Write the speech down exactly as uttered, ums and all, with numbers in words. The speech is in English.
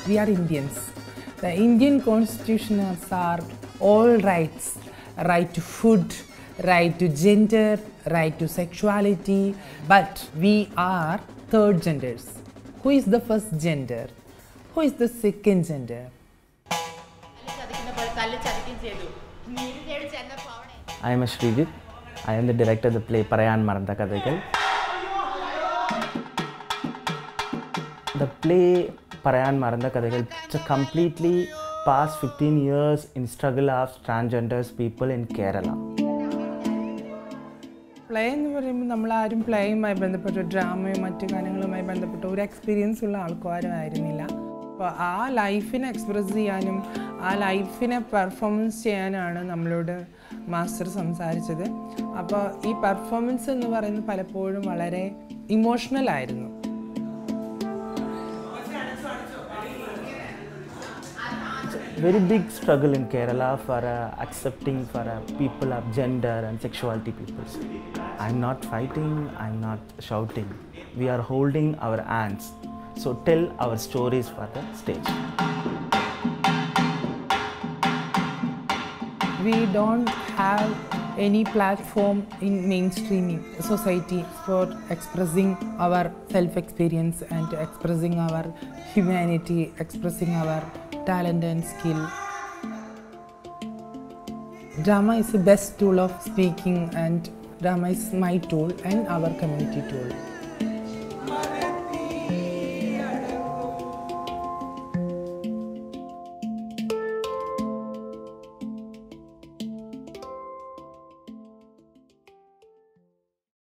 we are Indians. The Indian constitution are all rights, right to food, right to gender, right to sexuality, but we are third genders. Who is the first gender? Who is the second gender? I am Srijit. I am the director of the play Parayan Maranna Kadhakal. The play Parayan Maranna Kadhakal is a completely past fifteen years in struggle of transgender people in Kerela. Play എന്ന് പറയുമ്പോൾ നമ്മളാരും പ്ലേയുമായി ബന്ധപ്പെട്ട ഡ്രാമയും മറ്റു കാര്യങ്ങളുമായി ബന്ധപ്പെട്ട ഒരു experience ഉള്ള ആൾക്കാരും ആയിരുന്നില്ല. അപ്പോൾ ആ ലൈഫിനെ എക്സ്പ്രസ് ചെയ്യാനും ആ ലൈഫിനെ പെർഫോമൻസ് ചെയ്യാനാണ് നമ്മളോട് മാസ്റ്റർ സംസാരിച്ചത്. അപ്പോൾ ഈ പെർഫോമൻസ് എന്ന് പറയുന്നത് പലപ്പോഴും വളരെ ഇമോഷണൽ ആയിരുന്നു. Very big struggle in Kerala for uh, accepting for uh, people of gender and sexuality peoples. I'm not fighting, I'm not shouting. We are holding our hands. So tell our stories for the stage. We don't have any platform in mainstreaming society for expressing our self-experience and expressing our humanity, expressing our talent and skill. Drama is the best tool of speaking, and drama is my tool and our community tool.